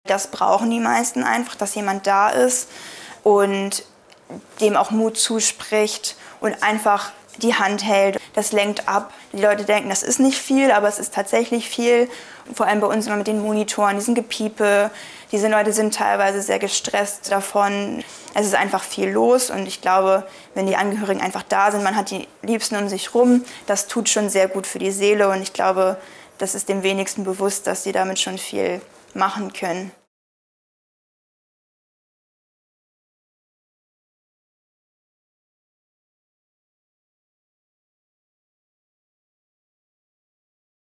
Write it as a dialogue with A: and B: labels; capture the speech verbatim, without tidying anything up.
A: Das brauchen die meisten einfach, dass jemand da ist und dem auch Mut zuspricht und einfach die Hand hält. Das lenkt ab. Die Leute denken, das ist nicht viel, aber es ist tatsächlich viel. Vor allem bei uns immer mit den Monitoren, diesen Gepiepe. Diese Leute sind teilweise sehr gestresst davon. Es ist einfach viel los und ich glaube, wenn die Angehörigen einfach da sind, man hat die Liebsten um sich rum, das tut schon sehr gut für die Seele und ich glaube, das ist dem wenigsten bewusst, dass sie damit schon viel machen können.